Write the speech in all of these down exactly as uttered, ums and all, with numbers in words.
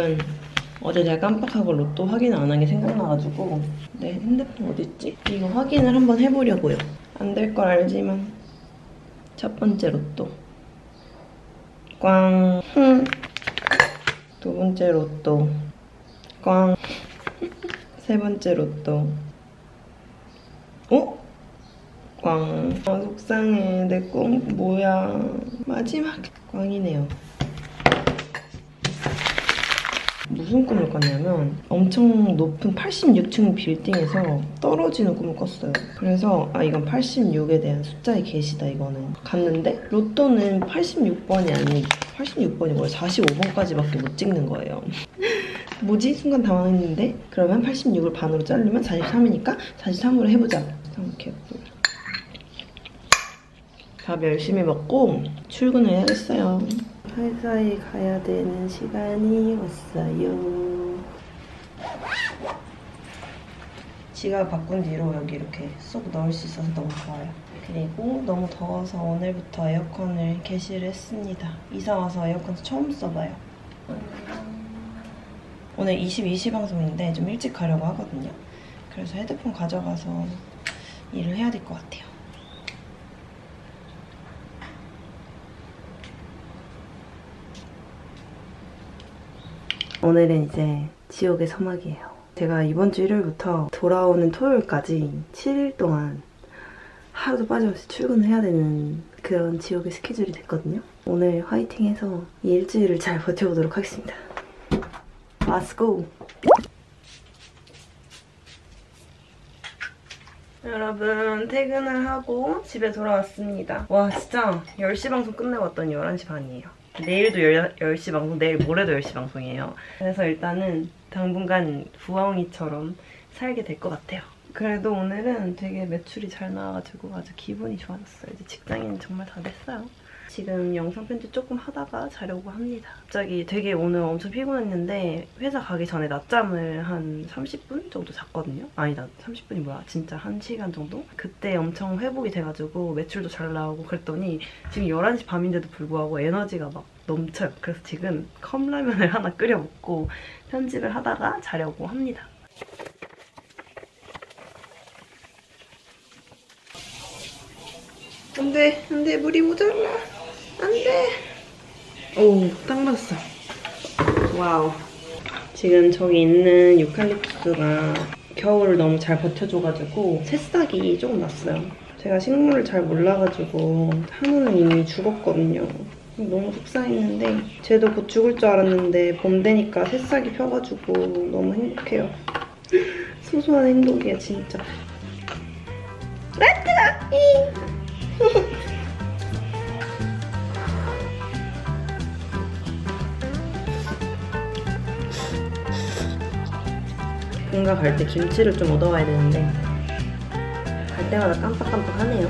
여러분, 어제 제가 깜빡하고 로또 확인 안 한 게 생각나가지고 내 핸드폰 어딨지? 이거 확인을 한번 해보려고요. 안 될 걸 알지만 첫 번째 로또 꽝. 두 번째 로또 꽝. 세 번째 로또 어? 꽝. 아, 속상해. 내 꽝 뭐야. 마지막 꽝이네요. 무슨 꿈을 꿨냐면 엄청 높은 팔십육 층 빌딩에서 떨어지는 꿈을 꿨어요. 그래서 아 이건 팔십육에 대한 숫자의 계시다 이거는. 갔는데 로또는 팔십육 번이 아닌 팔십육 번이 뭐야 사십오 번까지밖에 못 찍는 거예요. 뭐지? 순간 당황했는데 그러면 팔십육을 반으로 자르면 사십삼이니까 사십삼으로 해보자. 이렇게 밥 열심히 먹고 출근을 해야겠어요. 회사에 가야 되는 시간이 왔어요. 지갑 바꾼 뒤로 여기 이렇게 쏙 넣을 수 있어서 너무 좋아요. 그리고 너무 더워서 오늘부터 에어컨을 개시를 했습니다. 이사 와서 에어컨 처음 써봐요. 오늘 이십이 시 방송인데 좀 일찍 가려고 하거든요. 그래서 헤드폰 가져가서 일을 해야 될 것 같아요. 오늘은 이제 지옥의 서막이에요. 제가 이번 주 일요일부터 돌아오는 토요일까지 칠 일 동안 하루도 빠짐없이 출근을 해야 되는 그런 지옥의 스케줄이 됐거든요. 오늘 화이팅해서 이 일주일을 잘 버텨보도록 하겠습니다. Let's go! 여러분, 퇴근을 하고 집에 돌아왔습니다. 와, 진짜 열 시 방송 끝내고 왔더니 열한 시 반이에요. 내일도 열 시 방송, 내일 모레도 열 시 방송이에요. 그래서 일단은 당분간 부엉이처럼 살게 될 것 같아요. 그래도 오늘은 되게 매출이 잘 나와가지고 아주 기분이 좋아졌어요. 이제 직장인 정말 다 됐어요. 지금 영상 편집 조금 하다가 자려고 합니다. 갑자기 되게 오늘 엄청 피곤했는데 회사 가기 전에 낮잠을 한 삼십 분 정도 잤거든요. 아니다, 삼십 분이 뭐야. 진짜 한 시간 정도? 그때 엄청 회복이 돼가지고 매출도 잘 나오고 그랬더니 지금 열한 시 밤인데도 불구하고 에너지가 막 넘쳐요. 그래서 지금 컵라면을 하나 끓여 먹고 편집을 하다가 자려고 합니다. 안돼, 안돼, 물이 모자라. 안돼. 오, 딱 맞았어. 와우. 지금 저기 있는 유칼립투스가 겨울을 너무 잘 버텨줘가지고 새싹이 조금 났어요. 제가 식물을 잘 몰라가지고 한우는 이미 죽었거든요. 너무 속상했는데 쟤도 곧 죽을 줄 알았는데 봄 되니까 새싹이 펴가지고 너무 행복해요. 소소한 행복이야 진짜. 라트가! 본가 갈 때 김치를 좀 얻어와야 되는데 갈 때마다 깜빡깜빡하네요.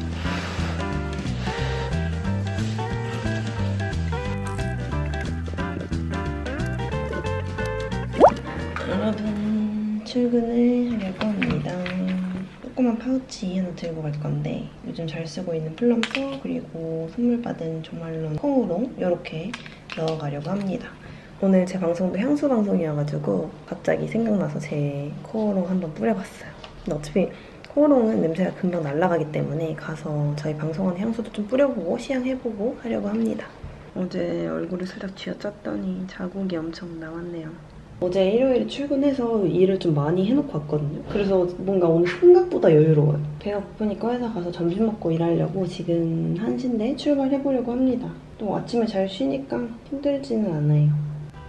여러분, 출근을 하려고 합니다. 조그만 파우치 하나 들고 갈 건데 요즘 잘 쓰고 있는 플럼서 그리고 선물 받은 조말론 콩우롱 이렇게 넣어가려고 합니다. 오늘 제 방송도 향수 방송이어가지고 갑자기 생각나서 제 코오롱 한번 뿌려봤어요. 근데 어차피 코오롱은 냄새가 금방 날아가기 때문에 가서 저희 방송하는 향수도 좀 뿌려보고 시향해보고 하려고 합니다. 어제 얼굴을 살짝 쥐어짰더니 자국이 엄청 나왔네요. 어제 일요일에 출근해서 일을 좀 많이 해놓고 왔거든요. 그래서 뭔가 오늘 생각보다 여유로워요. 배가 고프니까 회사 가서 점심 먹고 일하려고 지금 한 시인데 출발해보려고 합니다. 또 아침에 잘 쉬니까 힘들지는 않아요.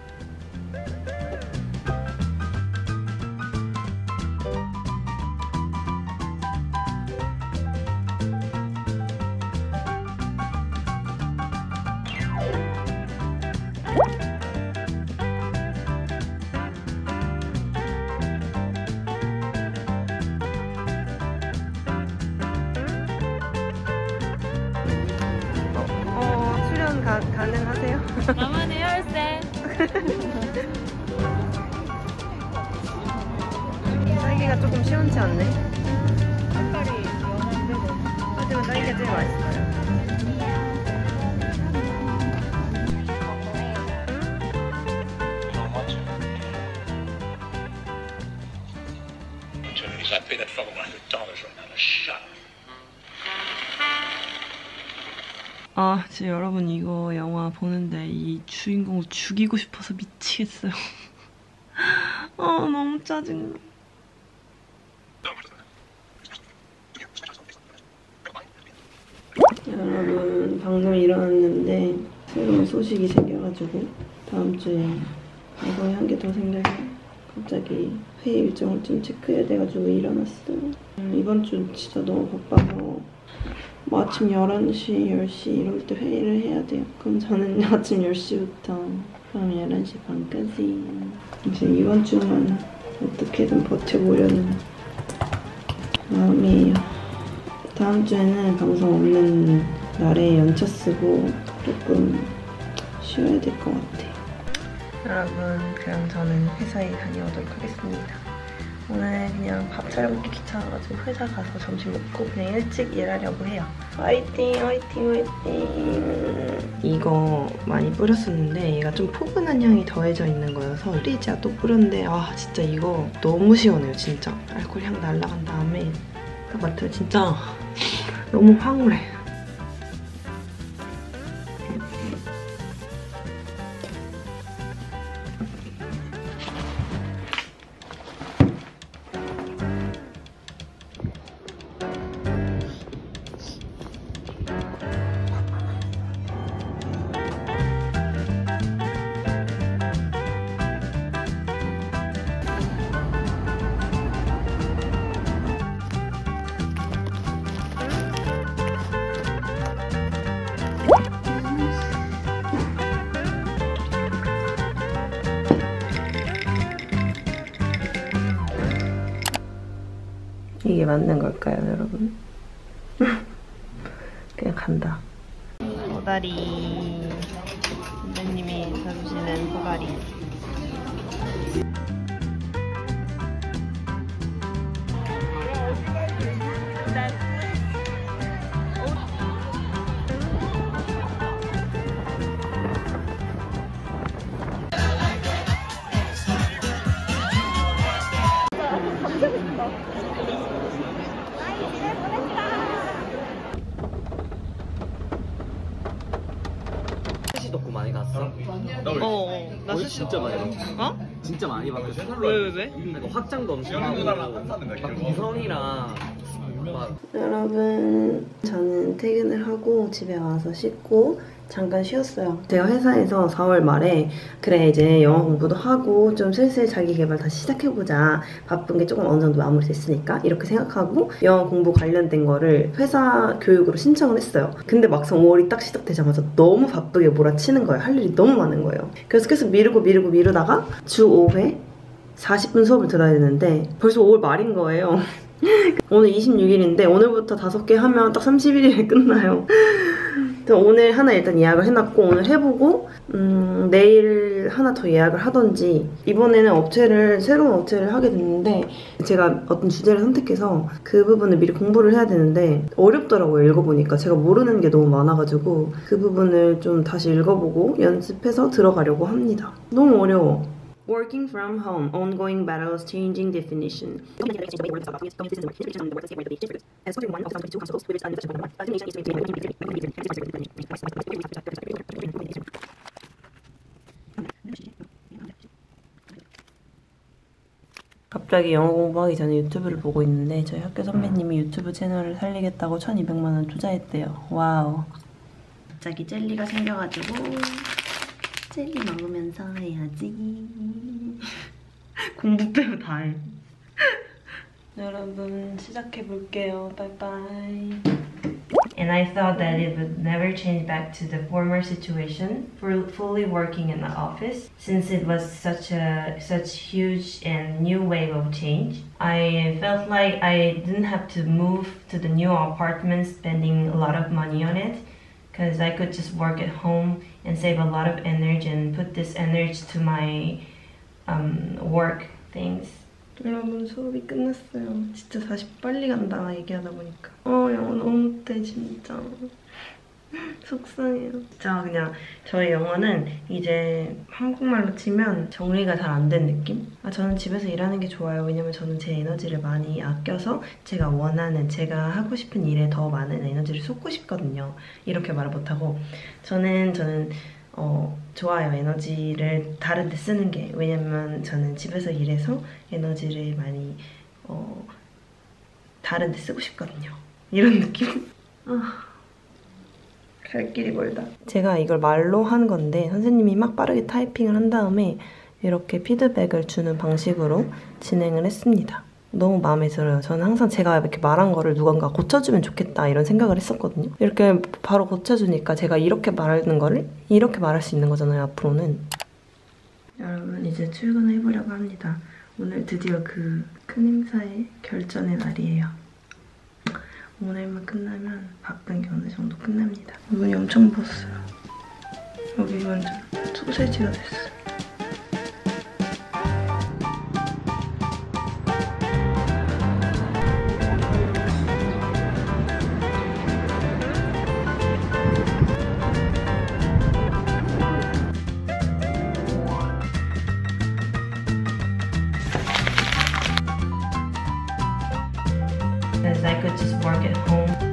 가, 가능하세요? 나만의 혈세. 딸기가 조금 시원치 않네. 색깔이 연한데 하지만 딸기가 제일 맛있어요. that fellow one hundred dollars right now to shut up. 아, 진짜 여러분 이거 영화 보는데 이 주인공을 죽이고 싶어서 미치겠어요. 아, 너무 짜증나. 여러분, 방금 일어났는데 새로운 소식이 생겨가지고 다음 주에 이번에 한 개 더 생겨서 갑자기 회의 일정을 좀 체크해야 돼가지고 일어났어요. 음, 이번 주 진짜 너무 바빠서 뭐 아침 열한 시, 열 시 이럴 때 회의를 해야 돼요. 그럼 저는 아침 열 시부터 밤 열한 시 반까지 이제 이번 주만 어떻게든 버텨보려는 마음이에요. 다음 주에는 방송 없는 날에 연차 쓰고 조금 쉬어야 될 것 같아요. 여러분, 그럼 저는 회사에 다녀오도록 하겠습니다. 오늘 그냥 밥 차려먹기 귀찮아가지고 회사 가서 점심 먹고 그냥 일찍 일하려고 해요. 화이팅 화이팅 화이팅. 이거 많이 뿌렸었는데 얘가 좀 포근한 향이 더해져 있는 거여서 프리지아 또 뿌렸는데 아 진짜 이거 너무 시원해요. 진짜 알코올 향 날아간 다음에 딱 맡으면 진짜 너무 황홀해. 이게 맞는 걸까요, 여러분? 그냥 간다. 보다리. 선생님이 사주시는 보다리. 덕후 많이 갔어? 어, 나 거의 진짜 많이 봤어. 어? 진짜 많이 바뀌었어. 왜, 왜, 왜? 그러니까 확장도 엄청 하고 막 이성이랑 막 여러분, 저는 퇴근을 하고 집에 와서 씻고 잠깐 쉬었어요. 제가 회사에서 사월 말에 그래 이제 영어 공부도 하고 좀 슬슬 자기 개발 다시 시작해보자. 바쁜 게 조금 어느 정도 마무리됐으니까 이렇게 생각하고 영어 공부 관련된 거를 회사 교육으로 신청을 했어요. 근데 막상 오월이 딱 시작되자마자 너무 바쁘게 몰아치는 거예요. 할 일이 너무 많은 거예요. 그래서 계속 미루고 미루고 미루다가 주 오 회 사십 분 수업을 들어야 되는데 벌써 오월 말인 거예요. 오늘 이십육 일인데 오늘부터 다섯 개 하면 딱 삼십일 일에 끝나요. 오늘 하나 일단 예약을 해놨고 오늘 해보고 음, 내일 하나 더 예약을 하던지 이번에는 업체를 새로운 업체를 하게 됐는데 제가 어떤 주제를 선택해서 그 부분을 미리 공부를 해야 되는데 어렵더라고요. 읽어보니까 제가 모르는 게 너무 많아가지고 그 부분을 좀 다시 읽어보고 연습해서 들어가려고 합니다. 너무 어려워. Working from home, ongoing battles, changing definition. 갑자기 영어 공부하기 전에 유튜브를 보고 있는데 저희 학교 선배님이 유튜브 채널을 살리겠다고 천이백만 원 투자했대요. 와우. 갑자기 젤리가 생겨가지고 젤리 먹으면서 해야지. 공부 빼고 다 해. 여러분 시작해볼게요. 빠이빠이. And I thought that it would never change back to the former situation for fully working in the office since it was such a such huge and new wave of change. I felt like I didn't have to move to the new apartment spending a lot of money on it because I could just work at home and save a lot of energy and put this energy to my um, work things. 여러분 수업이 끝났어요. 진짜 사십 빨리 간다 얘기하다 보니까. 어 영어 너무 못해 진짜. 속상해요. 진짜 그냥 저희 영어는 이제 한국말로 치면 정리가 잘 안 된 느낌? 아, 저는 집에서 일하는 게 좋아요. 왜냐면 저는 제 에너지를 많이 아껴서 제가 원하는, 제가 하고 싶은 일에 더 많은 에너지를 쏟고 싶거든요. 이렇게 말을 못하고 저는 저는 어, 좋아요. 에너지를 다른 데 쓰는 게. 왜냐면 저는 집에서 일해서 에너지를 많이 어, 다른 데 쓰고 싶거든요. 이런 느낌? 아, 갈 길이 멀다. 제가 이걸 말로 한 건데 선생님이 막 빠르게 타이핑을 한 다음에 이렇게 피드백을 주는 방식으로 진행을 했습니다. 너무 마음에 들어요. 저는 항상 제가 이렇게 말한 거를 누군가 고쳐주면 좋겠다 이런 생각을 했었거든요. 이렇게 바로 고쳐주니까 제가 이렇게 말하는 거를 이렇게 말할 수 있는 거잖아요, 앞으로는. 여러분, 이제 출근을 해보려고 합니다. 오늘 드디어 그 큰 행사의 결전의 날이에요. 오늘만 끝나면 바쁜 게 어느 정도 끝납니다. 눈이 엄청 부었어요. 여기 완전 소세지가 됐어요. Because I could just work at home.